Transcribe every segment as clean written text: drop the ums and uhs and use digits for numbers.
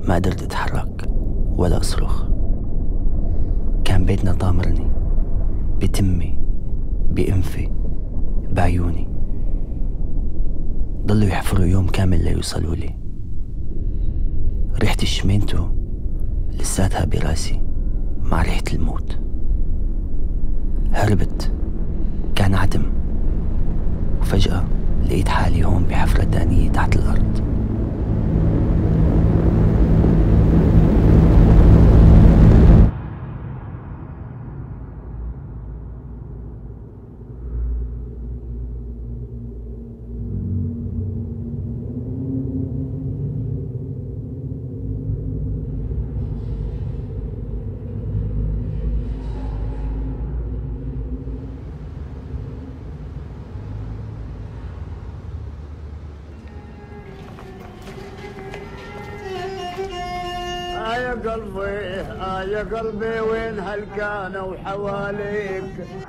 ما قدرت أتحرك ولا أصرخ. كان بيتنا طامرني بتمي، بأنفي، بعيوني. ضلوا يحفروا يوم كامل ليوصلوا لي. ريحة الشمينتو لساتها براسي مع ريحة الموت. هربت، كان عدم، وفجأة لقيت حالي هون بحفرة تانية تحت الأرض. يا قلبي يا قلبي وين هالكانة وحواليك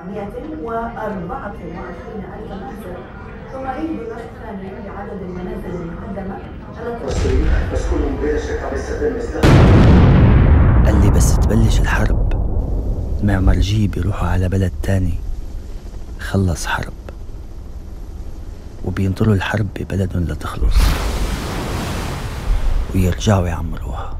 124,000 منزل. ثم نعيد بالنشر الثاني لعدد المنازل المقدمة بس كلهم بلا شك عم يستخدم السلاح. قال لي بس تبلش الحرب معمرجيه بيروحوا على بلد تاني خلص حرب، وبينطروا الحرب ببلدهم لتخلص ويرجعوا يعمروها.